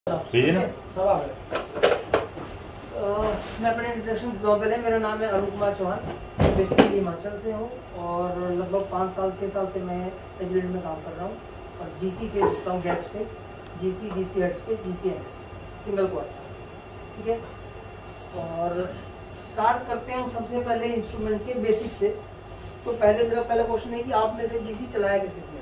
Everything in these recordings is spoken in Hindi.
मैं अपने इंट्रोडक्शन बताऊँ। पहले मेरा नाम है अरुण कुमार चौहान, बेसिकली हिमाचल से हूँ और लगभग 6 साल से मैं एजलेट में काम कर रहा हूँ और जीसी फेज देता हूँ, गैस फेज, जीसी हेड्स पे, GCMS सिंगल क्वार्टर, ठीक है। और स्टार्ट करते हैं हम सबसे पहले इंस्ट्रूमेंट के बेसिक से। तो पहले मेरा पहला क्वेश्चन है कि आप में से जीसी चलाया किसने?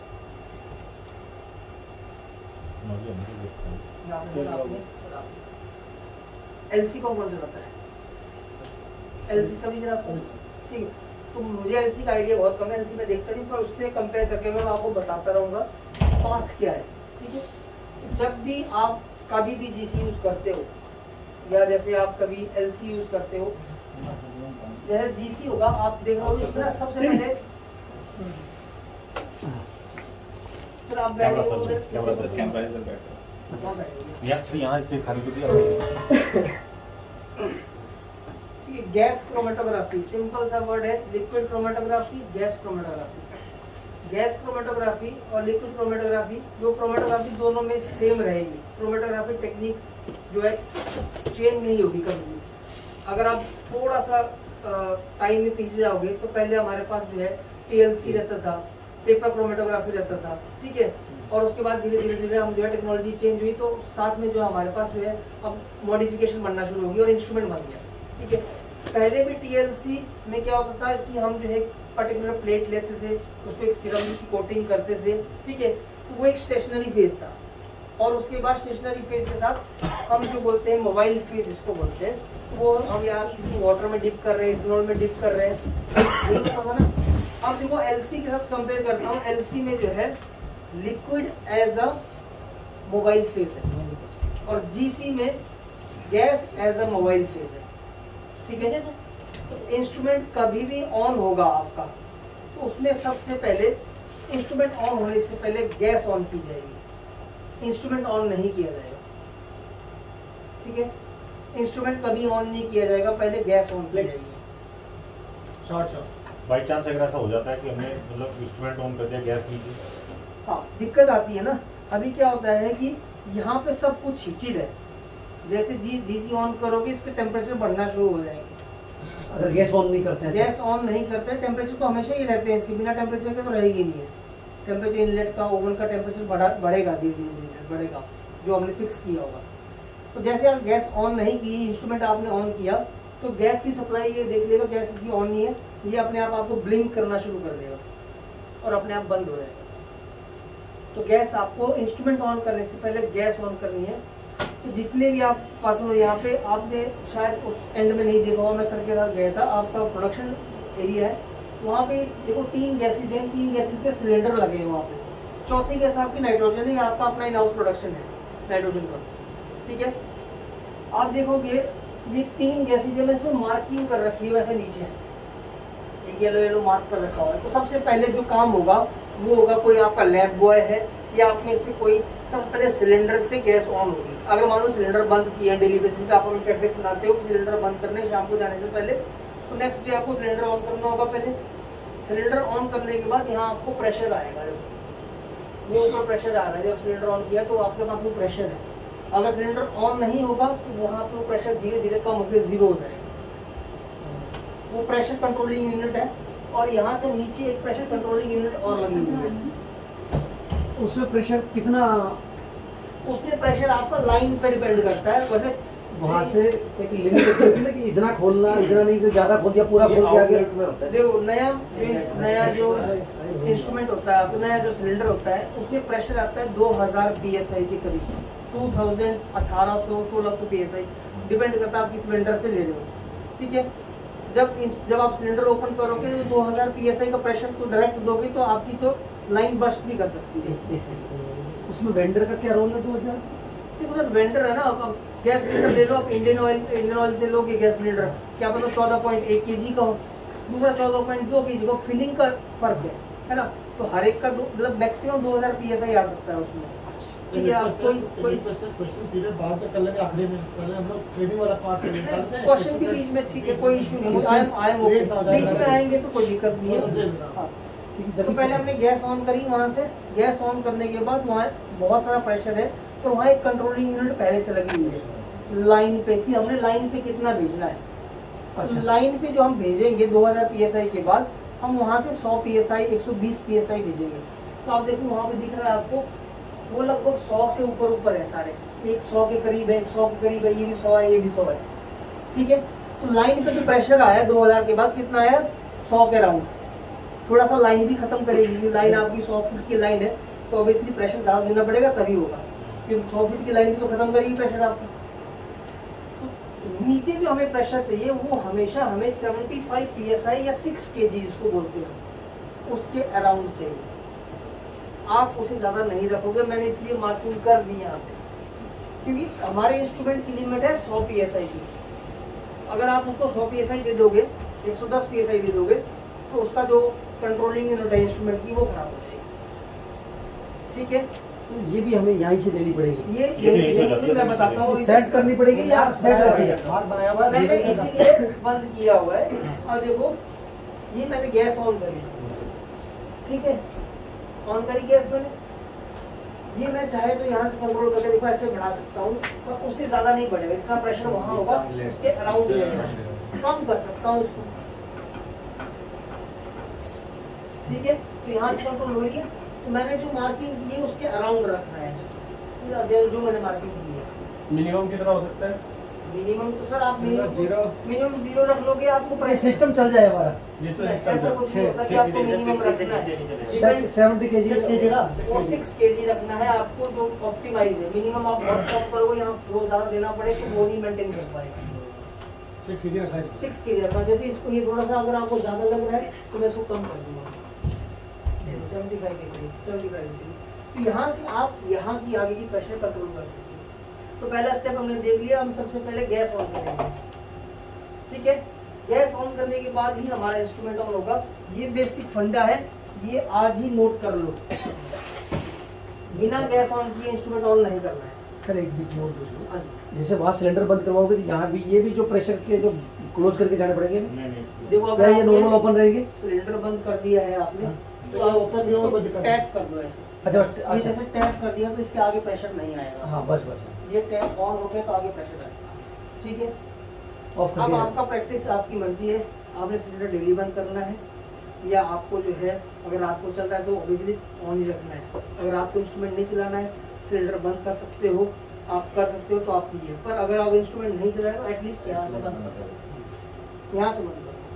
एलसी कौन चलाता है? एलसी सभी चलाते हैं, ठीक है। तो मुझे एलसी का आइडिया बहुत कम है, एलसी में देखता नहीं, पर उससे कंपेयर करके मैं आपको बताता रहूँगा पाथ क्या है, ठीक है। जब भी आप कभी भी जीसी यूज करते हो या जैसे आप कभी एलसी यूज करते हो, जैसे जीसी होगा आप देख रहे हो इसमें सबसे पहले फिर आप गैस क्रोमेटोग्राफी, सिंपल सा वर्ड है, liquid chromatography, gas chromatography. Gas chromatography और लिक्विड क्रोमेटोग्राफी, जो क्रोमेटोग्राफी दोनों में सेम रहेगी। क्रोमेटोग्राफी टेक्निक जो है चेंज नहीं होगी कभी भी। अगर आप थोड़ा सा टाइम में पीछे जाओगे तो पहले हमारे पास जो है TLC रहता था, पेपर क्रोमेटोग्राफी रहता था, ठीक है। और उसके बाद धीरे धीरे हम जो है टेक्नोलॉजी चेंज हुई तो साथ में जो हमारे पास जो है अब मॉडिफिकेशन बनना शुरू होगी और इंस्ट्रूमेंट बन गया, ठीक है। पहले भी TLC में क्या होता था कि हम जो है पर्टिकुलर प्लेट लेते थे, उस पर एक सीरम की कोटिंग करते थे, ठीक है। तो वो एक स्टेशनरी फेज था और उसके बाद स्टेशनरी फेज के साथ हम जो बोलते हैं मोबाइल फेज जिसको बोलते हैं, वो हम यहाँ किसी वाटर में डिप कर रहे हैं, इथेनॉल में डिप कर रहे हैं, ना। अब देखो LC के साथ कंपेयर करता हूँ, LC में जो है liquid as a mobile phase है और GC में gas as a mobile phase है, ठीक है। तो इंस्ट्रूमेंट कभी भी ऑन होगा आपका तो उसमें सबसे पहले इंस्ट्रूमेंट ऑन होने से पहले गैस ऑन की जाएगी, इंस्ट्रूमेंट ऑन नहीं किया जाएगा, ठीक है। इंस्ट्रूमेंट कभी ऑन नहीं किया जाएगा, पहले गैस ऑन की जाएगी। बाई चांस अगर ऐसा हो जाता है कि हमने मतलब इंस्ट्रूमेंट ऑन कर दिया, गैस नीचे, हाँ दिक्कत आती है ना। अभी क्या होता है कि यहाँ पे सब कुछ हीटेड है, जैसे जीसी ऑन करोगे इसके टेम्परेचर बढ़ना शुरू हो जाएंगे। अगर गैस ऑन नहीं करते हैं, गैस ऑन नहीं करते हैं, टेम्परेचर तो हमेशा ही रहते हैं, इसके बिना टेम्परेचर के तो रहेगी नहीं है। टेम्परेचर इनलेट का, ओवन का टेम्परेचर बढ़ेगा, धीरे धीरे बढ़ेगा, जो हमने फिक्स किया होगा। तो जैसे आप गैस ऑन नहीं की, इंस्ट्रूमेंट आपने ऑन किया तो गैस की सप्लाई ये देख लेगा गैस की ऑन नहीं है, ये अपने आप आपको ब्लिंक करना शुरू कर देगा और अपने आप बंद हो जाएगा। तो गैस आपको इंस्ट्रूमेंट ऑन करने से पहले गैस ऑन करनी है। तो जितने भी आप पास हो, यहाँ पे आपने शायद उस एंड में नहीं देखा होगा, मैं सर के साथ गया था, आपका प्रोडक्शन एरिया है, वहाँ पे देखो 3 गैसेज हैं, 3 गैसेज के सिलेंडर लगे हैं वहाँ पे। चौथी गैस आपकी नाइट्रोजन है, आपका अपना इन हाउस प्रोडक्शन है नाइट्रोजन का, ठीक है। आप देखोगे ये 3 गैसेज में इसमें मार्किंग कर रखी है, वैसे नीचे एक येलो मार्क कर रखा हुआ है। तो सबसे पहले जो काम होगा वो होगा, कोई आपका लैब बॉय है या आप में से कोई, सबसे पहले सिलेंडर से गैस ऑन होगी। अगर मान लो सिलेंडर बंद किया है, डेली बेसिस पे आप अपने प्रैक्टिस बनाते हो सिलेंडर बंद करने शाम को जाने से पहले, तो नेक्स्ट डे आपको सिलेंडर ऑन करना होगा। पहले सिलेंडर ऑन करने के बाद यहाँ आपको प्रेशर आएगा, वो ऊपर प्रेशर आ रहा है, जब सिलेंडर ऑन किया तो आपके पास वो प्रेशर है। अगर सिलेंडर ऑन नहीं होगा तो वहाँ पे प्रेशर धीरे धीरे कम होकर 0 हो जाएगा। वो प्रेशर कंट्रोलिंग यूनिट है और यहाँ से नीचे एक प्रेशर कंट्रोलिंग यूनिट और लगी हुई है। उसमें प्रेशर कितना, उसमें प्रेशर आपका लाइन पे डिपेंड करता है। वैसे वहाँ से एक लिमिट होती है कि इतना खोलना, इतना नहीं तो ज्यादा खोल दिया, पूरा खोल दिया गया। देखो नया जो इंस्ट्रूमेंट होता है, नया जो सिलेंडर होता है, उसमें प्रेशर आता है 2000 PSI के करीब, 1800-1600 PSI, डिपेंड करता है आप किस वेंडर से ले रहे हो, ठीक है। जब आप सिलेंडर ओपन करोगे तो 2000 PSI का प्रेशर तो डायरेक्ट दोगे तो आपकी तो लाइन बस्ट भी कर सकती है। उसमें वेंडर का क्या रोल है? 2000 देखो सर, वेंडर है ना, अब गैस सिलेंडर ले लो आप, इंडियन ऑयल से लोगे गैस सिलेंडर, क्या पता 14.1 kg का हो, दूसरा 14.2 kg का, फिलिंग का फर्क है ना। तो हर एक का मतलब मैक्सिमम 2000 PSI आ सकता है उसमें, ठीक है। आप कोई क्वेश्चन पीरियड बाद में कर लेंगे, आखिरी में पहले हम लोग ट्रेनिंग वाला पार्ट निकालते हैं। क्वेश्चन के बीच में, ठीक है, कोई इशू नहीं, आई एम ओके, बीच में आएंगे तो कोई दिक्कत नहीं है। तो पहले हमने गैस ऑन करी, वहाँ से गैस ऑन करने के बाद वहाँ बहुत सारा प्रेशर है, तो वहाँ एक कंट्रोलिंग यूनिट पहले से लगी हुई है लाइन पे, कि हमने लाइन पे कितना भेजना है। अच्छा। लाइन पे जो हम भेजेंगे 2000 PSI के बाद हम वहाँ से 100 PSI 120 PSI भेजेंगे। तो आप देखो वहाँ पे दिख रहा है आपको वो लगभग 100 से ऊपर है सारे, एक 100 के करीब है, 100 के करीब है, ये भी 100 है, ये भी 100 है। ठीक है, तो लाइन पे जो प्रेशर आया 2000 के बाद कितना आया, 100 के राउंड। थोड़ा सा लाइन भी खत्म करेगी, लाइन आपकी 100 फीट की लाइन है तो ऑब्वियसली प्रेशर ज़्यादा देना पड़ेगा तभी होगा, क्योंकि 100 फीट की लाइन भी तो खत्म करेगी प्रेशर आपका। तो नीचे जो हमें प्रेशर चाहिए वो हमेशा हमें 75 PSI या 6 kg जिसको बोलते हैं उसके अराउंड चाहिए। आप उसे ज़्यादा नहीं रखोगे, मैंने इसलिए मार्किंग कर दी यहाँ पे, क्योंकि हमारे इंस्ट्रूमेंट की लिमिट है 100 PSI की। अगर आप उसको 100 PSI दे दोगे, 110 PSI दे दोगे तो उसका जो कंट्रोलिंग यूनिट है इंस्ट्रूमेंट की वो खराब हो जाएगी। ठीक है, तो ये भी हमें यहीं से देनी पड़ेगी, ये मैं बताता हूँ, सेट करनी पड़ेगी या सेट रहती है? मार्क बनाया हुआ है, मैंने देखिए इसीलिए बंद किया हुआ है। और देखो ये मैंने गैस ऑन करी, ठीक है, ऑन करी गैस मैंने, ये मैं चाहे तो यहाँ से कंट्रोल करके देखो ऐसे बढ़ा सकता हूँ, पर उससे ज्यादा नहीं बढ़ेगा, इतना प्रेशर वहाँ होगा उसके अराउंड कम कर सकता हूँ इसको। ठीक है, तो यहाँ से कंट्रोल हो रही है, तो मैंने जो मार्किंग की है उसके अराउंड रखना है, जो मैंने मार्किंग की है। मिनिमम कितना हो सकता है? मिनिमम तो सर आप जीरो। मिनिमम 0 रख लोगे, आपको ये सिस्टम चल जाए हमारा। जिसमें ऐसा सिस्टम कुछ नहीं होता कि आपको मिनिमम रखना है, 70 kg 6 kg ना, वो 6 kg रखना है आपको, जो ऑप्टिमाइज है। मिनिमम आप बहुत कम करोगे, यहाँ फ्लो ज्यादा देना पड़े तो वो नहीं मेंटेन कर पाएगा। 6 kg रखा है। 6 kg रखना, जैसे इसको ये थोड़ा सा अगर आपको ज्यादा लग रहा है तो मैं इसको कम कर दूंगा 75 kg। तो यहाँ से आप यहाँ की आगे की प्रेशर कंट्रोल कर सकते हैं। तो पहला स्टेप हमने देख लिया, हम सबसे पहले गैस ऑन करेंगे। ठीक है, गैस ऑन करने के बाद ही हमारा इंस्ट्रूमेंट ऑन होगा। ये बेसिक फंडा है, ये आज ही नोट कर लो, बिना गैस ऑन किए इंस्ट्रूमेंट ऑन नहीं करना है। सर एक बीच में और पूछ लूं। हाँ जी। जैसे वहाँ सिलेंडर बंद करवाओगे तो यहाँ भी ये भी जो प्रेशर के जो क्लोज करके जाने पड़ेंगे, देखो क्या अगर ये नॉर्मल ओपन रहेगी? सिलेंडर बंद कर दिया है आपने तो हाँ, आप ओपन भी हो, कोई दिक्कत नहीं। टैप कर दो ऐसे। अच्छा ये अच्छा, जैसे टैप कर दिया तो इसके आगे प्रेशर नहीं आएगा। हाँ बस बस ये टैप ऑन हो गया तो आगे प्रेशर आएगा। ठीक है, ऑफ कर अब दिया। आपका प्रैक्टिस आपकी मर्जी है, आपने सिलेंडर डेली बंद करना है या आपको जो है अगर आपको चल रहा है तो ऑब्वियसली ऑन ही रखना है। अगर आपको इंस्ट्रूमेंट नहीं चलाना है, सिलेंडर बंद कर सकते हो, आप कर सकते हो तो आप कीजिए। पर अगर आप इंस्ट्रूमेंट नहीं चला रहे हो एटलीस्ट यहाँ से बंद कर दो, यहाँ से बंद कर दो।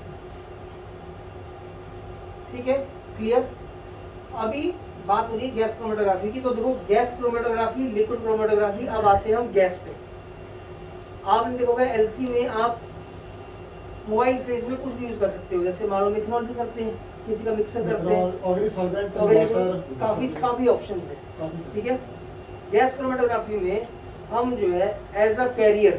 ठीक है, क्लियर। अभी बात हो रही है गैस क्रोमेटोग्राफी की, तो देखो गैस क्रोमेटोग्राफी, लिक्विड क्रोमेटोग्राफी। अब आते हैं हम गैस पे। आपने देखोगे एलसी में आप मोबाइल फेज में कुछ भी यूज कर सकते हो, जैसे मान लो मिथनॉल भी करते हैं, किसी का मिक्सर करते हैं, ऑर्गेनिक सॉल्वेंट, तो काफी ऑप्शन है। ठीक है, गैस क्रोमेटोग्राफी में हम जो है एज अ कैरियर,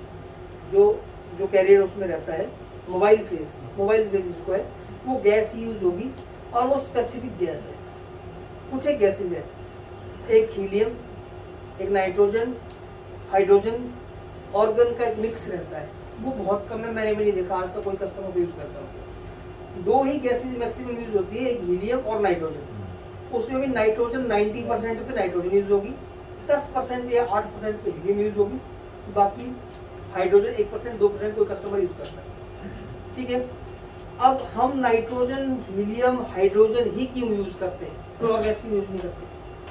जो कैरियर उसमें रहता है मोबाइल फेज जिसको है, वो गैस यूज होगी और वो स्पेसिफिक गैस है। कुछ एक गैसेज है, एक हीलियम, एक नाइट्रोजन, हाइड्रोजन, ऑर्गन का एक मिक्स रहता है। वो बहुत कम है, मैंने भी नहीं देखा आज तक कोई कस्टमर को यूज करता हो। 2 ही गैसेज मैक्सिमम यूज होती है, एक हीलियम और नाइट्रोजन। उसमें भी नाइट्रोजन 90% पे नाइट्रोजन यूज होगी, 10% या 8% पे हीलियम यूज होगी, बाकी हाइड्रोजन 1% 2% कोई कस्टमर यूज करता है। ठीक है, अब हम नाइट्रोजन, हीलियम, हाइड्रोजन ही क्यों यूज करते हैं, तो और गैस क्यों यूज नहीं करते?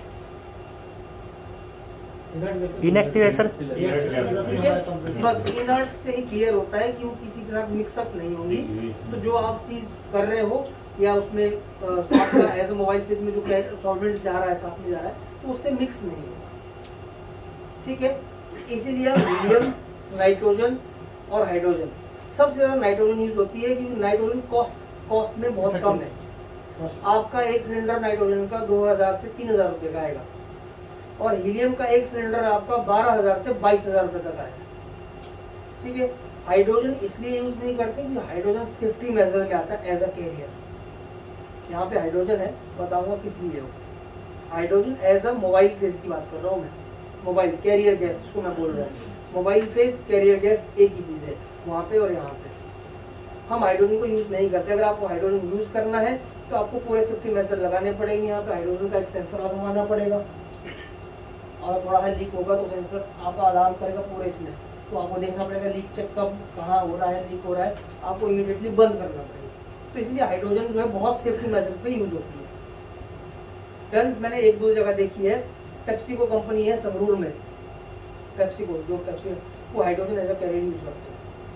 इनएक्टिव है सर। बस इनर्ट से ही क्लियर होता है कि वो किसी के साथ मिक्सअप नहीं होगी। तो जो आप चीज कर रहे हो या उसमें आपका एज ए मोबाइल फेज में जो सॉल्वेंट जा रहा है, साथ में जा रहा है, तो उससे मिक्स नहीं होगा। ठीक है, इसीलिए हीलियम, नाइट्रोजन और हाइड्रोजन, सबसे ज्यादा नाइट्रोजन यूज होती है क्योंकि नाइट्रोजन कॉस्ट में बहुत कम है। आपका एक सिलेंडर नाइट्रोजन का 2000 से 3000 रुपये का आएगा और हीलियम का एक सिलेंडर आपका 12000 से 22000 रुपये तक आएगा। ठीक है, हाइड्रोजन इसलिए यूज नहीं करते कि हाइड्रोजन सेफ्टी मेजर में आता है एज अ कैरियर। यहाँ पे हाइड्रोजन है, बताऊंगा किस लिए हो। Hydrogen as a mobile phase की बात कर रहा हूँ मैं, मोबाइल कैरियर गैस जिसको मैं बोल रहा हूँ। मोबाइल फेज कैरियर गैस एक ही चीज है वहाँ पे और यहाँ पे। हम हाइड्रोजन को यूज नहीं करते। अगर आपको हाइड्रोजन यूज करना है तो आपको पूरे सेफ्टी मेजर लगाने पड़ेंगे। यहाँ पे हाइड्रोजन का एक सेंसर लगवाना पड़ेगा अगर थोड़ा सा लीक होगा तो सेंसर आपका अलार्म करेगा पूरे इसमें, तो आपको देखना पड़ेगा लीक चेक कब कहाँ हो रहा है, लीक हो रहा है, आपको इमीडिएटली बंद करना पड़ेगा। तो इसलिए हाइड्रोजन जो है बहुत सेफ्टी मेजर पे यूज होती है। गन मैंने एक दो जगह देखी है, पेप्सिको कंपनी है संगरूर में, पेप्सिको जो पेप्सी वो hydrogen as a carrier use करते हैं।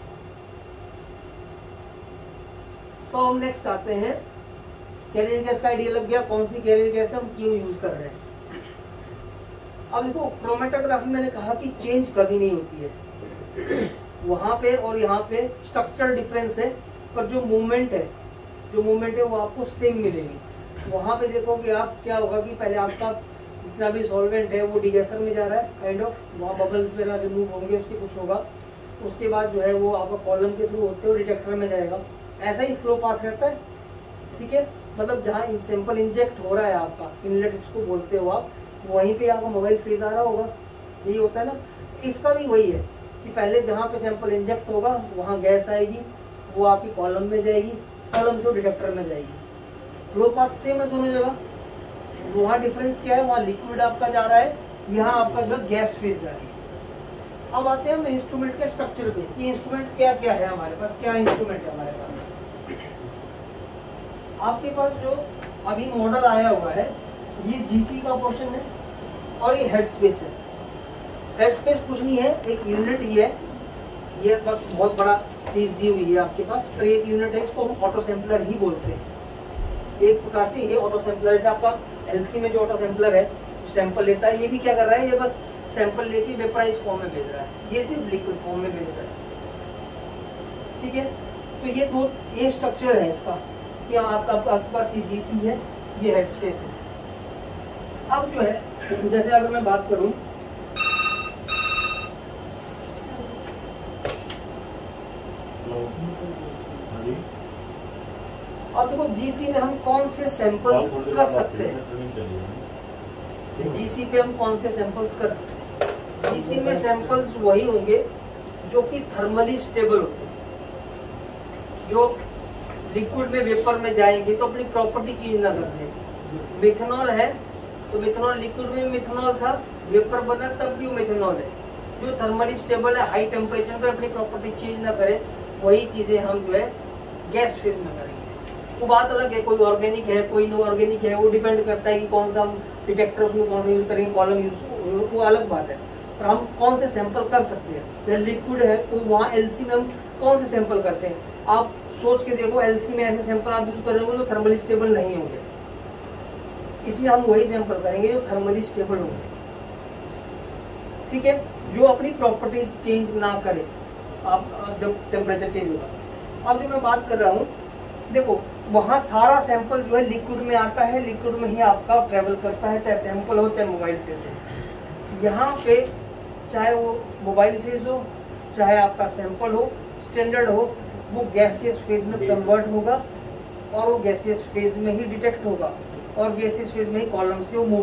तो हम नेक्स्ट आते हैं, कैरियर गैस का आइडिया लग गया, कौन सी कैरियर गैस हम क्यों यूज कर रहे हैं। अब देखो क्रोमेटोग्राफी मैंने कहा कि चेंज कभी नहीं होती है, वहां पे और यहाँ पे स्ट्रक्चरल डिफरेंस है, पर जो मूवमेंट है वो आपको सेम मिलेगी। वहां पे देखोगे आप क्या होगा कि पहले आपका जितना भी सॉल्वेंट है वो डिगेसर में जा रहा है काइंड ऑफ, वहाँ बबल्स वगैरह रिमूव होंगे, उसके कुछ होगा, उसके बाद जो है वो आपका कॉलम के थ्रू होते हुए डिटेक्टर में जाएगा। ऐसा ही फ्लो पाथ रहता है, ठीक है। मतलब जहाँ सैंपल इंजेक्ट हो रहा है आपका इनलेट इसको बोलते हो आप, वहीं पे आपका मोबाइल फेज आ रहा होगा, यही होता है ना। इसका भी वही है कि पहले जहाँ पे सैंपल इंजेक्ट होगा वहाँ गैस आएगी, वो आपकी कॉलम में जाएगी, कॉलम से डिटेक्टर में जाएगी, फ्लो पाथ सेम है दोनों जगह। वहाँ डिफरेंस क्या है, वहाँ लिक्विड आपका जा रहा है, यहाँ आपका जो गैस फेज जा रही है। अब आते हैं हम इंस्ट्रूमेंट के स्ट्रक्चर पे कि इंस्ट्रूमेंट क्या क्या है हमारे पास, क्या इंस्ट्रूमेंट है हमारे पास। आपके पास जो अभी मॉडल आया हुआ है ये जीसी का पोर्शन है और ये हेड स्पेस है। हेड स्पेस कुछ नहीं है, एक यूनिट ही है, ये बस बहुत बड़ा चीज दी हुई है आपके पास, और एक यूनिट है, इसको हम ऑटो सैंपलर ही बोलते हैं। एक प्रकार से ये ऑटो सैंपलर, जैसे आपका एलसी में जो ऑटो सैंपलर है सैंपल लेता है, ये भी क्या कर रहा है, ये बस सैंपल लेके वेपराइज फॉर्म में भेज रहा है, ये सिर्फ लिक्विड फॉर्म में भेज रहा है, ठीक है। तो ये स्ट्रक्चर है इसका कि आपके पास ये जीसी है, ये हेड स्पेस है। अब जो है जैसे अगर मैं बात करूं, अब देखो जीसी में हम कौन से सैंपल्स कर सकते हैं, जीसी पे हम कौन से सैंपल्स कर सकते हैं। जीसी में सैंपल्स वही होंगे जो कि थर्मली स्टेबल होते हैं, जो लिक्विड में वेपर में जाएंगे तो अपनी प्रॉपर्टी चेंज ना कर दें। मिथेनॉल है तो मिथेनॉल लिक्विड में मिथेनॉल था, वेपर बना तब भी मिथेनॉल है, जो थर्मली स्टेबल है, हाई टेम्परेचर पे अपनी प्रॉपर्टी चेंज ना करे, वही चीजें हम जो है गैस फेज में करेंगे। वो बात अलग है, कोई ऑर्गेनिक है कोई नो ऑर्गेनिक है, वो डिपेंड करता है कि कौन सा हम डिटेक्टर उसमें कौन सा यूज करेंगे, कॉलम यूज, वो अलग बात है। पर हम कौन से सैंपल कर सकते हैं, जैसे लिक्विड है तो वहाँ एलसी में हम कौन से सैंपल करते हैं। आप सोच के देखो, एलसी में ऐसे सैंपल आप यूज करेंगे जो थर्मली स्टेबल नहीं होंगे, इसमें हम वही सैंपल करेंगे जो थर्मली स्टेबल होंगे, ठीक है, जो अपनी प्रॉपर्टीज चेंज ना करे आप जब टेम्परेचर चेंज होगा। अब जो मैं बात कर रहा हूँ, देखो वहाँ सारा सैंपल जो है लिक्विड में आता है, लिक्विड में ही आपका ट्रेवल करता है, चाहे सैंपल हो चाहे मोबाइल फेज हो। यहाँ पे चाहे वो मोबाइल फेज हो चाहे आपका सैंपल हो, स्टैंडर्ड हो, वो गैसियस फेज में कन्वर्ट होगा और वो गैसियस फेज में ही डिटेक्ट होगा और गैसियस फेज में ही कॉलम से वो मूव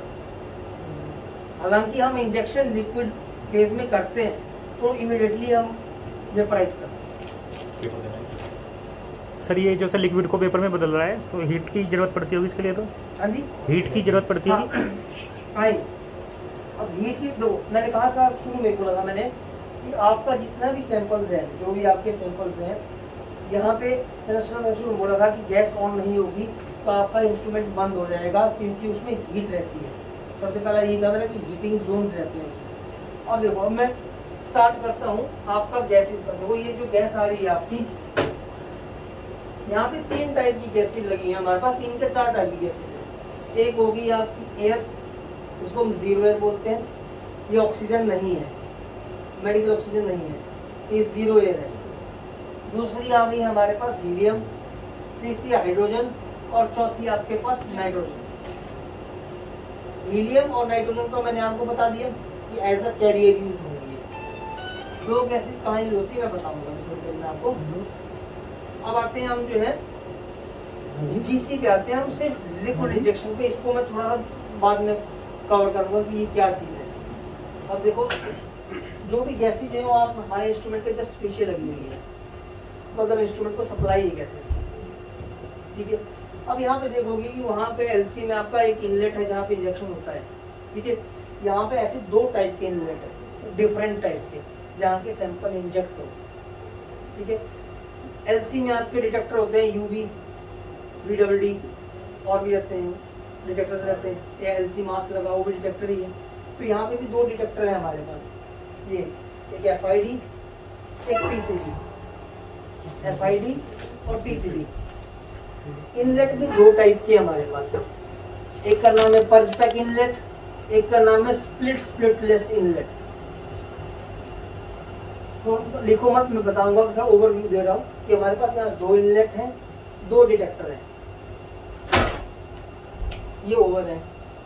करेगा। हालांकि हम इंजेक्शन लिक्विड फेज में करते हैं तो इमीडिएटली हम वेपराइज करते हैं। सर ये जो सर लिक्विड को पेपर में बदल रहा है तो हीट की जरूरत पड़ती होगी इसके लिए, तो हाँ जी, हीट की जरूरत पड़ती होगी। हाँ, अब हीट की दो, मैंने कहा था शुरू में बोला था मैंने कि आपका जितना भी सैंपल्स हैं, जो भी आपके सैंपल्स हैं, यहाँ पे मैंने शुरू में बोला था कि गैस ऑन नहीं होगी तो आपका इंस्ट्रूमेंट बंद हो जाएगा, क्योंकि उसमें हीट रहती है। सबसे पहला यही था मैंने कि हीटिंग जोन्स रहते हैं उसमें। और देखो अब मैं स्टार्ट करता हूँ आपका गैसेज का। देखो ये जो गैस आ रही है आपकी, यहाँ पे 3 टाइप की गैसेज लगी है हमारे पास, 3 के 4 टाइप की गैसेज है। एक होगी आपकी एयर, इसको हम जीरो एयर बोलते हैं, ये ऑक्सीजन नहीं है, मेडिकल ऑक्सीजन नहीं है, ये जीरो एयर है। दूसरी आ गई हमारे पास हीलियम, तीसरी हाइड्रोजन और चौथी आपके पास नाइट्रोजन। हीलियम और नाइट्रोजन को मैंने आपको बता दिया कि एज अ कैरियर यूज होंगी। 2 गैसेज कहाँ यूज होती है मैं बताऊंगा थोड़ी देर में आपको। अब आते हैं हम जो है जीसी पे आते हैं, हम सिर्फ लिक्विड इंजेक्शन पे, इसको मैं थोड़ा बाद में कवर करूंगा कि ये क्या चीज़ है। अब देखो जो भी गैसेज है वो आप हमारे इंस्ट्रूमेंट के जस्ट पीछे लगी हुई है, मतलब इंस्ट्रूमेंट को सप्लाई है गैसेज, ठीक है। अब यहाँ पे देखोगे कि वहाँ पे एलसी में आपका एक इनलेट है जहाँ पे इंजेक्शन होता है, ठीक है। यहाँ पे ऐसे 2 टाइप के इनलेट है, डिफरेंट टाइप के, जहाँ के सैंपल इंजेक्ट हो। ठीक है, एलसी में आपके डिटेक्टर होते हैं यूवी, VWD और भी रहते हैं डिटेक्टर्स रहते हैं, या एलसी मास्क लगा वो भी डिटेक्टर ही है। तो यहाँ पे भी 2 डिटेक्टर है हमारे पास, ये एक FID एक PCD, FID और PCD। इनलेट भी 2 टाइप के हमारे पास, एक का नाम है पर्ज पैक इनलेट, एक का नाम है स्प्लिटलेस इनलेट। तो लिखो मत, मैं बताऊंगा, बस ओवरव्यू दे रहा हूँ कि हमारे पास यहाँ 2 इनलेट हैं, 2 डिटेक्टर हैं, ये ओवर है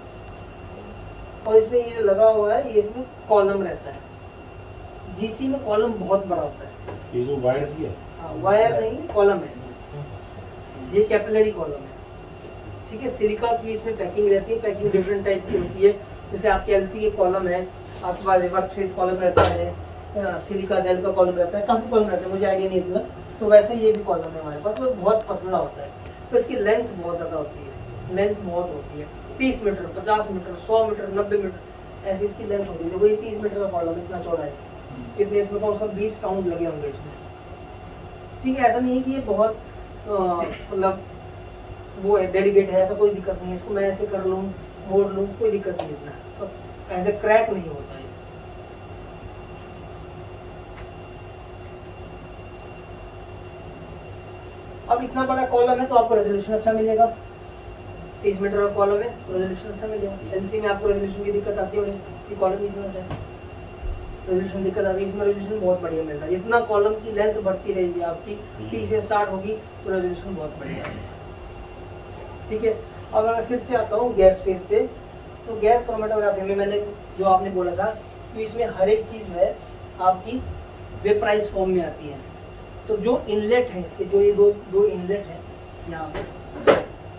और इसमें ये लगा हुआ है, ये इसमें कॉलम रहता है। GC में कॉलम बहुत बड़ा होता है, ये जो वायर्स ही है, हाँ वायर नहीं कॉलम है, ये कैपिलरी कॉलम है। ठीक है, सिलिका की इसमें पैकिंग रहती है, पैकिंग डिफरेंट टाइप की होती है। जैसे आपके LC के कॉलम है, आपके पास रिवर्स फेस कॉलम रहता है, सिलिका जेल का कॉलम रहता है, काफी कॉलम रहता है, मुझे आइडिया नहीं इतना। तो वैसे ये भी कॉलम है हमारे पास, तो बहुत पतला होता है, तो इसकी लेंथ बहुत ज्यादा होती है, लेंथ बहुत होती है, 30 मीटर, 50 मीटर, 100 मीटर, 90 मीटर, ऐसी इसकी लेंथ होती है। देखो ये 30 मीटर का कॉलम इतना चौड़ा है, कितने इसमें कौन सा 20 काउंट लगे होंगे इसमें। ठीक है, ऐसा नहीं है कि ये बहुत मतलब वो है डेलीकेट है, ऐसा कोई दिक्कत नहीं है, इसको मैं ऐसे कर लूँ मोड़ लूँ कोई दिक्कत नहीं इतना, तो ऐसे क्रैक नहीं होता है। अब इतना बड़ा कॉलम है तो आपको रेजोल्यूशन अच्छा मिलेगा, 30 मीटर का कॉलम है तो रेजोल्यूशन अच्छा मिलेगा। एलसी में आपको रेजोल्यूशन की दिक्कत आती है, कि कॉलम इतना सा है, रेजोल्यूशन दिक्कत आती है, इसमें रेजोल्यूशन बहुत बढ़िया मिल रहा है। जितना कॉलम की लेंथ बढ़ती रहेगी आपकी 30 से 60 होगी तो रेजोल्यूशन बहुत बढ़िया है। ठीक है, अब मैं फिर से आता हूँ गैस फेज पे। तो गैस क्रोमेटोग्राफी में मैंने जो आपने बोला था कि इसमें हर एक चीज है आपकी वेपराइज फॉर्म में आती है। तो जो इनलेट है इसके, जो ये दो इनलेट है यहाँ पे,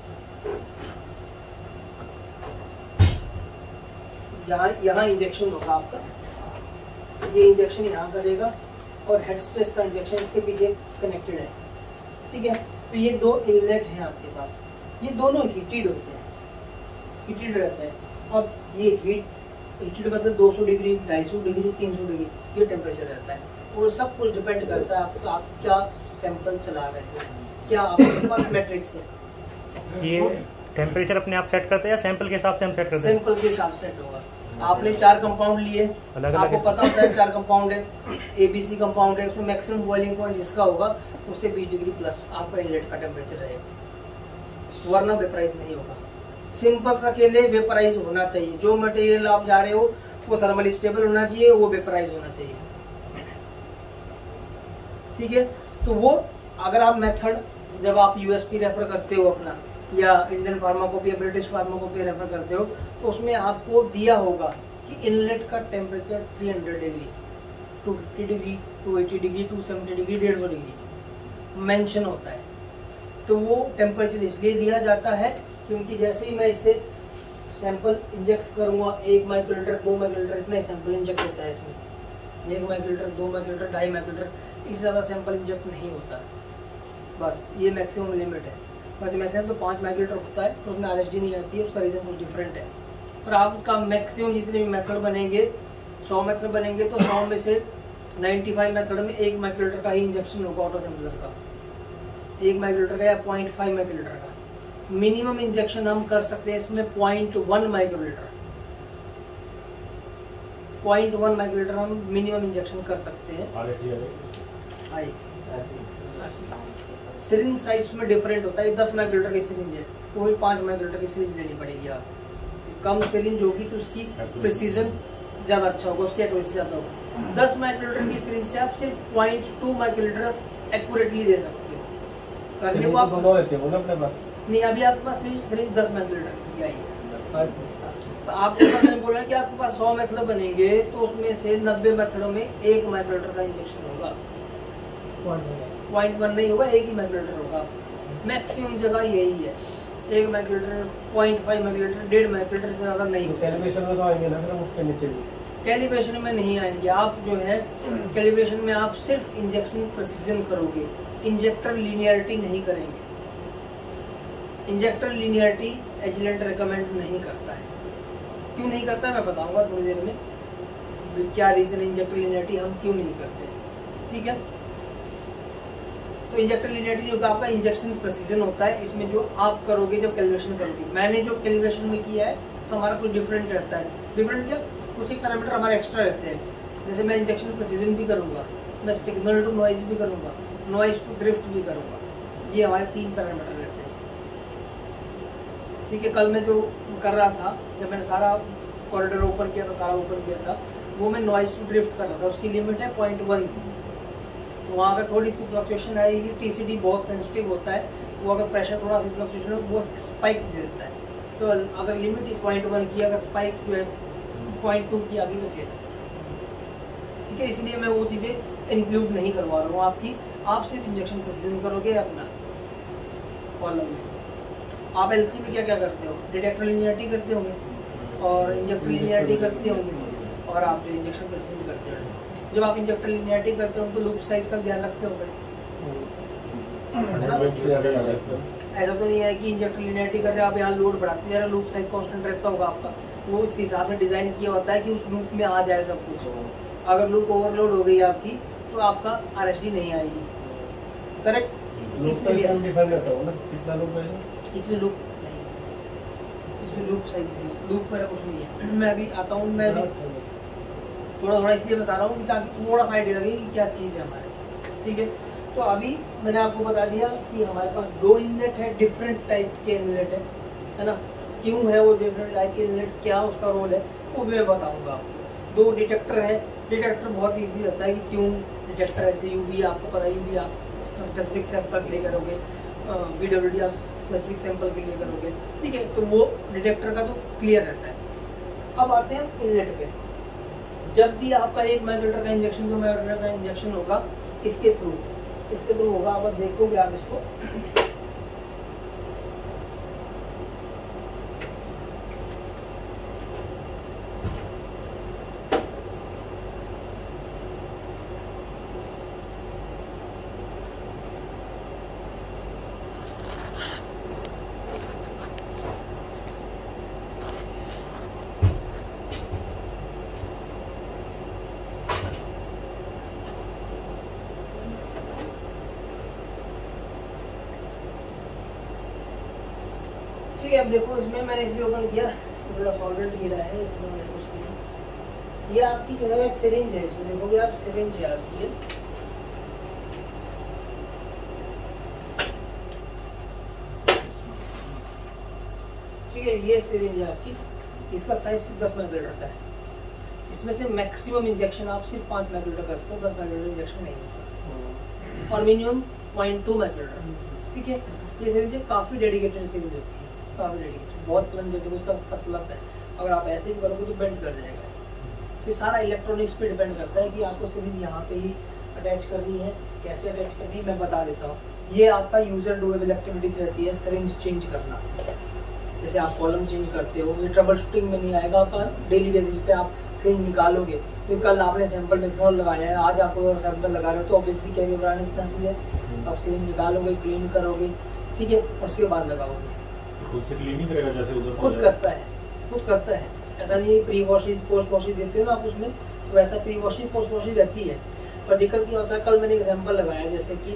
यहाँ इंजेक्शन होगा आपका, ये इंजेक्शन यहाँ करेगा और हेड स्पेस का इंजेक्शन इसके पीछे कनेक्टेड है। ठीक है, तो ये 2 इनलेट हैं आपके पास, ये दोनों हीटेड होते हैं, हीटेड रहता है। अब ये हीटेड मतलब 200 डिग्री, 250 डिग्री, 300 डिग्री ये टेम्परेचर रहता है, और सब कुछ डिपेंड करता है आप क्या सैंपल चला रहे हो, क्या आपके पास मैट्रिक्स है। ये टेम्परेचर अपने आप सेट करते हैं या सैंपल के हिसाब से हम सेट करते हैं? सैंपल के हिसाब से सेट होगा। आपने 4 कंपाउंड लिए, आपको पता होता है 4 कंपाउंड है, ABC कंपाउंड है, उसमें मैक्सिमम बॉइलिंग पॉइंट जिसका होगा उससे 20 डिग्री प्लस आपका इनलेट का टेम्परेचर रहेगा, वरना वेपराइज नहीं होगा। सिंपल सा केले वेपराइज होना चाहिए, जो मटेरियल आप जा रहे हो वो थर्मली स्टेबल होना चाहिए, वो वेपराइज होना चाहिए। ठीक है, तो वो अगर आप मेथड जब आप USP रेफर करते हो अपना, या इंडियन फार्माकोपी या ब्रिटिश फार्माकोपी रेफर करते हो, तो उसमें आपको दिया होगा कि इनलेट का temperature 300 degree, 250 degree, 280 degree, 270 degree, 150 degree mention होता है। तो वो टेम्परेचर इसलिए दिया जाता है क्योंकि जैसे ही मैं इससे सैंपल इंजेक्ट करूँगा, 1 माइक्रोलीटर, 2 माइक्रोलीटर, इतना ही सैंपल इंजेक्ट होता है इसमें, 1 माइक्रोलीटर, 2 माइक्रोलीटर, 2.5 माइक्रोलीटर, इससे ज़्यादा सैंपल इंजेक्ट नहीं होता, बस ये मैक्सिमम लिमिट है। वैसे मैक्सिमम तो 5 माइक्रोलीटर होता है, तो उसमें RSD नहीं आती है, उसका रीज़न कुछ डिफरेंट है। और आपका मैक्सिमम जितने भी मेथड बनेंगे, 100 मेथड बनेंगे तो 100 में से 95 मेथड में 1 माइक्रोलीटर का ही इंजेक्शन होगा ऑटो सैंपलर का, 1 माइक्रोलीटर का या 0.5 माइक्रोलीटर का। मिनिमम इंजेक्शन हम कर सकते हैं इसमें 0.1 माइक्रोलीटर, 0.1 माइक्रोलीटर हम मिनिमम इंजेक्शन कर सकते हैं। सिरिंज साइज में डिफरेंट होता है, 10 माइक्रोलीटर की सिरिंज है तो वही 5 माइक्रोलीटर की सिरिंज लेनी पड़ेगी आपको। कम सिरिंज होगी तो उसकी प्रिसीजन ज़्यादा अच्छा होगा, उसकी एक्यूरेसी ज़्यादा होगी। 10 माइक्रोलीटर की सिरिंज से आप सिर्फ 0.2 माइक्रोलीटर एक्यूरेटली दे सकते हो। करने को आप दोनों लेते हो ना अपने पास? नहीं, अभी आपके पास सिरिंज 10 माइक्रोलीटर की आई है, तो आपके पास मैंने बोला कि आपके पास 100 मेथड बनेंगे तो उसमें से 90 मेथडों में 1 माइक्रोलीटर का इंजेक्शन होगा, 0.1 नहीं होगा, 1 ही माइक्रोलीटर होगा। मैक्सिमम जगह यही है, 1 माइक्रोलीटर, 0.5 माइक्रोलीटर, 1.5 माइक्रोलीटर से ज़्यादा नहीं होगा। कैलिब्रेशन में तो आएंगे ना फिर उसके नीचे भी? कैलिब्रेशन में नहीं आएंगे आप, जो है कैलिब्रेशन में आप सिर्फ इंजेक्शन प्रिसीजन करोगे, इंजेक्टर लीनियरिटी नहीं करेंगे। इंजेक्टर लीनियरिटी एजिलेंट रिकमेंड नहीं करता है, क्यों नहीं करता है मैं बताऊंगा थोड़ी देर में, क्या रीजन इंजेक्टर लिनियरिटी हम क्यों नहीं करते, ठीक है। तो इंजेक्टर लिनियरिटी जो आपका इंजेक्शन प्रेसिजन होता है, इसमें जो आप करोगे जब कैलिब्रेशन करोगे, मैंने जो कैलिब्रेशन में किया है तो हमारा कुछ डिफरेंट रहता है। डिफरेंट क्या, कुछ एक पैरामीटर हमारे एक्स्ट्रा रहते हैं। जैसे मैं इंजेक्शन प्रेसिजन भी करूँगा, मैं सिग्नल टू नॉइज भी करूँगा, नॉइज टू ड्रिफ्ट भी करूँगा, ये हमारे 3 पैरामीटर रहते हैं, ठीक है। कल मैं जो कर रहा था, जब मैंने सारा कॉरिडोर ओपन किया था, सारा ओपन किया था, वो मैं नॉइज टू ड्रिफ्ट कर रहा था, उसकी लिमिट है 0.1। वहाँ अगर थोड़ी सी फ्लक्चुएशन आएगी, टीसीडी बहुत सेंसिटिव होता है, वो अगर प्रेशर थोड़ा सा फ्लक्चुएशन हो वो स्पाइक दे देता है। तो अगर लिमिट 0.1 की, अगर स्पाइक जो है 0.2 की आ गई तो फिर ठीक है, इसलिए मैं वो चीज़ें इंक्लूड नहीं करवा रहा हूँ आपकी। आप सिर्फ इंजेक्शन प्रेसिजन करोगे अपना कॉलम में। आप एलसी में क्या क्या करते हो, डिटेक्टर लिनियरिटी करते होंगे और इंजेक्टर लिनियरिटी करते होंगे, और आप जो इंजेक्शन प्रेसिजन करते हो, जब आप इंजेक्टर लिनियरिटी करते हो तो लूप साइज का ध्यान रखते होंगे। ऐसा तो नहीं है कि इंजेक्टर लिनियरिटी कर रहे हो आप यहाँ लोड बढ़ाते जा रहे हो, लूप साइज कांस्टेंट रहता होगा आपका, वो इस हिसाब से डिजाइन किया होता है कि उस लूप में आ जाए सब कुछ। अगर लूप ओवरलोड हो गई आपकी तो आपका आरएसडी नहीं आएगी, करेक्ट। इसमें भी कितना लोग है, इसमें लूप नहीं, इसमें लूप साइज नहीं, लूप मेरा कुछ नहीं है। मैं अभी आता हूँ, मैं भी थोड़ा थोड़ा इसलिए बता रहा हूँ कि ताकि थोड़ा सा आइडिया लगे कि क्या चीज़ है हमारे, ठीक है। तो अभी मैंने आपको बता दिया कि हमारे पास 2 इनलेट है, डिफरेंट टाइप के इनलेट है ना। क्यों है वो डिफरेंट टाइप के इनलेट, क्या उसका रोल है वो मैं बताऊंगा आपको। 2 डिटेक्टर है, डिटेक्टर बहुत इजी रहता है कि क्यों डिटेक्टर ऐसे, यूवी आपको पता है, यूवी आप स्पेसिफिक सैंपल के लिए करोगे, वीडब्ल्यूडी आप स्पेसिफिक सैंपल के लिए करोगे, ठीक है। तो वो डिटेक्टर का तो क्लियर रहता है। अब आते हैं इनलेट पे। जब भी आपका 1 माइक्रोलीटर का इंजेक्शन, 2 माइक्रोलीटर का इंजेक्शन होगा, इसके थ्रू होगा, आप देखोगे आप इसको, ठीक है। अब देखो इसमें मैंने इसलिए ओपन किया, इसमें थोड़ा सॉल्वेंट गिरा है, इतना कुछ नहीं। ये आपकी जो है सिरिंज है, इसमें देखोगे आप सिरिंज है आपकी, ठीक है। ये सिरिंज है आपकी, इसका साइज 10 माइक्रोलीटर का है। इसमें से मैक्सिमम इंजेक्शन आप सिर्फ 5 माइक्रोलीटर कर सकते हो, 10 माइक्रोलीटर इंजेक्शन नहीं होता, और मिनिमम 0.2 माइक्रोलीटर, ठीक है। ये सिरिंज काफ़ी डेडिकेटेड सिरिंज होती है, काफ़ी डेडिकेटेड, बहुत प्लंज है, उसका पतला है, अगर आप ऐसे भी करोगे तो बेंड कर जाएगा। तो सारा इलेक्ट्रॉनिक्स पे डिपेंड करता है कि आपको सिरिंज यहाँ पे ही अटैच करनी है, कैसे अटैच करनी है मैं बता देता हूँ। ये आपका यूजर डूएबल एक्टिविटीज रहती है, सिरिंज चेंज करना, जैसे आप कॉलम चेंज करते हो, ये ट्रबल शूटिंग में नहीं आएगा आपका, डेली बेसिस पे आप सिरिंज निकालोगे। तो कल आपने सैंपल में लगाया है, आज आप सैंपल लगा रहे हो तो ऑब्वियसली कैरियर बनाने के चांसेस है, आप सिरिंज निकालोगे, क्लीन करोगे, ठीक है, और उसके बाद लगाओगे। खुद से क्लीन नहीं करेगा, जैसे उधर खुद करता है, ऐसा नहीं है प्री वॉशिंग पोस्ट वॉशिंग देते हो ना आप उसमें, वैसा प्री वॉशिंग पोस्ट वॉशिंग रहती है। पर दिक्कत क्या होता है, कल मैंने एग्जांपल लगाया जैसे कि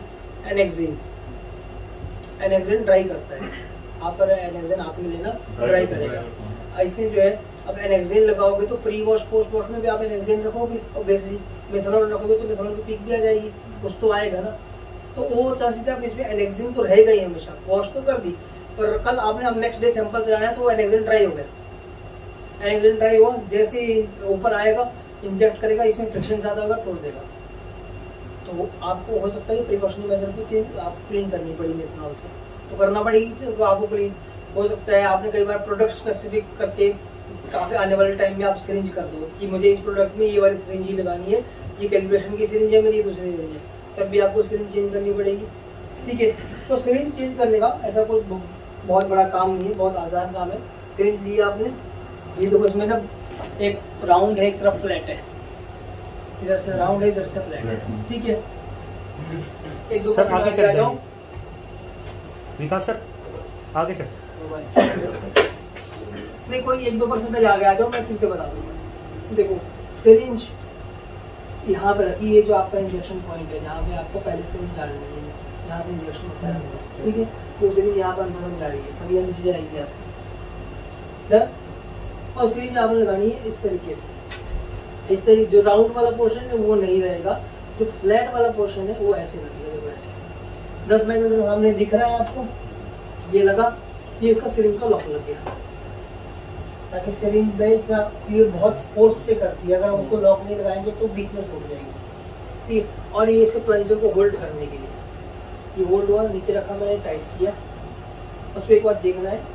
एनेक्सिन ड्राई करता है, आप एनेक्सिन हाथ में लेना ड्राई करेगा। इसमें जो है अब एनेक्सिन लगाओगे तो प्री वॉश पोस्ट वॉश में भी आप एनेक्सिन रखोगे, ऑब्वियसली मेथनॉल रखोगे तो मेथनॉल की पीक भी आ जाएगी, कुछ तो आएगा ना। तो वो चांसेस आप इसमें एनेक्सिन तो रहेगा ही हमेशा, वॉश तो कर दी, पर कल आपने अब नेक्स्ट डे सैंपल चलाया तो एनेक्सिन ड्राई हो गया, एनेक्सिन ड्राई हुआ, जैसे ही ऊपर आएगा इंजेक्ट करेगा, इसमें फ्रिक्शन ज़्यादा होगा, तोड़ देगा। तो आपको हो सकता है प्रिकॉशनरी मेजर को आप क्लीन करनी पड़ी मेथनॉल से, तो करना पड़ेगी, तो आपको क्लीन हो सकता है। आपने कई बार प्रोडक्ट स्पेसिफिक करके काफ़ी आने वाले टाइम में आप सिरिंज कर दो कि मुझे इस प्रोडक्ट में ये वाली सिरिंज ही लगानी है, ये कैलिब्रेशन की सिरिंज है मेरी, दूसरी सिरिंज है, तब भी आपको सिरिंज चेंज करनी पड़ेगी, ठीक है। तो सिरिंज चेंज करने का ऐसा कोई बहुत बड़ा काम नहीं है, बहुत आसान काम है। सिरिंज लिया आपने, ये देखो इसमें ना एक राउंड है, एक तरफ फ्लैट है, इधर से राउंड है, इधर से फ्लैट, ठीक है। एक दो सर आगे चल जाओ, विकास सर आगे चल। नहीं कोई 1-2% आगे आ जाओ, मैं फिर से बता दूंगा। देखो सिरिंज यहाँ पे रखी, ये जो आपका इंजेक्शन पॉइंट है जहाँ पे आपको पहले सिरिंज डालनी है, जहाँ से इंजेक्शन होता है, ठीक है। तो सिरिंज यहाँ पर अंदर तक जा रही है, तभी नीचे जाएगी आप, और सिरिंज आपने लगानी है इस तरीके से। इस तरीके जो राउंड वाला पोर्शन है वो नहीं रहेगा, जो फ्लैट वाला पोर्शन है वो ऐसे लगेगा। देखो ऐसे 10 मिनट में सामने दिख रहा है आपको, ये लगा, ये इसका सिरिंज का लॉक लग गया, ताकि सिरिंज में इतना ये बहुत फोर्स से करती है, अगर हम उसको लॉक नहीं लगाएंगे तो बीच में टूट जाएगी, ठीक है। और ये इसके प्लंजर को होल्ड करने के लिए, ये होल्ड हुआ, नीचे रखा, मैंने टाइट किया, उसको एक बार देखना है,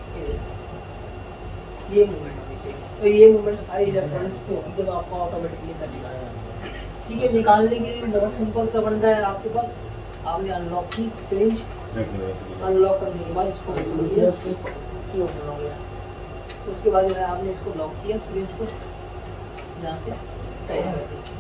ये मूवमेंट होनी चाहिए। तो ये मूवमेंट सारी इलेक्ट्रॉनिक्स की होगी जब आपको ऑटोमेटिकली करेगा, ठीक है। निकालने के लिए बहुत सिंपल सा बन रहा है आपके पास, आपने अनलॉक की सिरिंज, अनलॉक करने के बाद इसको ओपन हो गया, उसके बाद जो है आपने इसको लॉक किया, सिरिंज को यहाँ से टाइट कर दिया,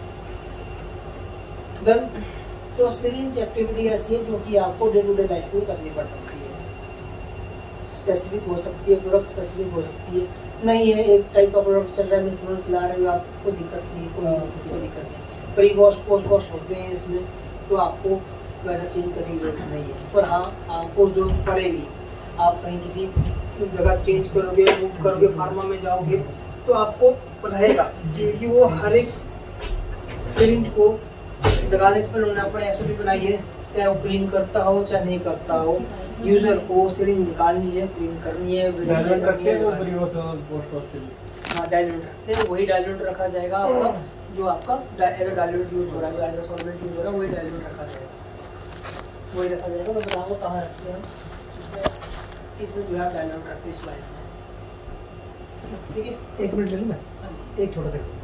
डन। तो सिरिंज एक्टिविटी ऐसी है जो कि आपको डे टू डे लाइफ में करनी पड़ सकती है, स्पेसिफिक हो सकती है, प्रोडक्ट स्पेसिफिक हो सकती है। नहीं है एक टाइप का प्रोडक्ट चल रहा है, मिथनॉल चला रहे हो, आपको दिक्कत नहीं, कोई दिक्कत नहीं। प्री वॉश पोस्ट वॉश होते हैं इसमें, तो आपको वैसा चेंज करने की जरूरत नहीं है, पर हाँ आपको जरूरत पड़ेगी। आप कहीं किसी जगह चेंज करोगे, मूव करोगे, फार्मा में जाओगे, तो आपको रहेगा कि वो हर एक सिरिंज को लगाने से पहले उन्होंने अपने एसओपी बनाई है, चाहे वो क्लीन करता हो चाहे नहीं करता हो, यूजर को सिरिंज निकालनी है, क्लीन करनी है, डायल्यूट रखते हैं वो पोस्ट वॉश के लिए। हाँ डायल्यूट रखते हैं, वही डायल्यूट रखा जाएगा आपका, जो आपका एज डायल्यूट यूज हो रहा है, जो एज अ सॉल्वेंट यूज हो रहा है, वही डायल्यूट रखा जाएगा, वही रखा जाएगा। मैं बताऊँगा कहाँ रखते हैं इसमें जो है डायल्यूट रखते हैं इस लाइन में, ठीक है। 1 मिनट ले लूँ मैं, एक छोटा सा